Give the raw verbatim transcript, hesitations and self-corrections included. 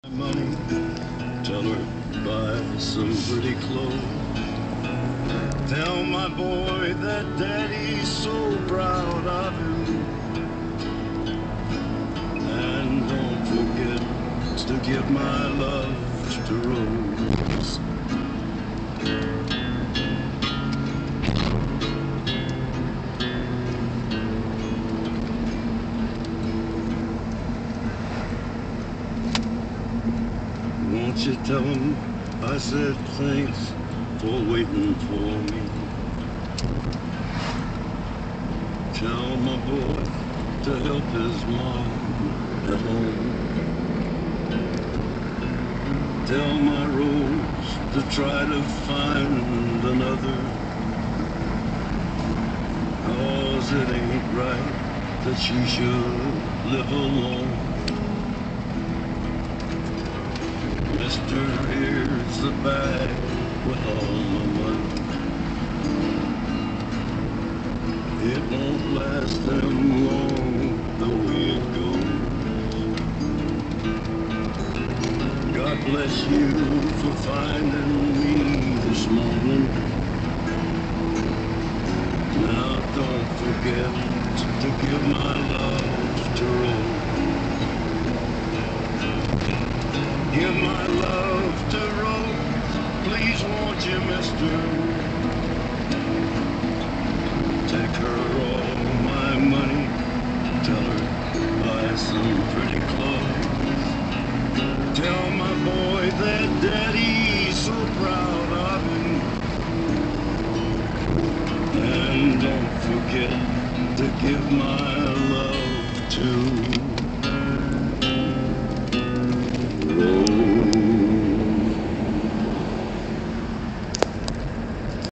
Money, tell her buy some pretty clothes. Tell my boy that daddy's so proud of him. And don't forget to give my love to Rose. Won't you tell him I said thanks for waiting for me? Tell my boy to help his mom at home. Tell my Rose to try to find another, 'cause it ain't right that she should live alone. Mister, here's the bag with all my money. It won't last them long the way it goes. God bless you for finding me this morning. Now don't forget to give my love to Rose. Give my love to Rose, please won't you, mister? Take her all my money, tell her buy some pretty clothes. Tell my boy that daddy's so proud of him. And don't forget to give my love to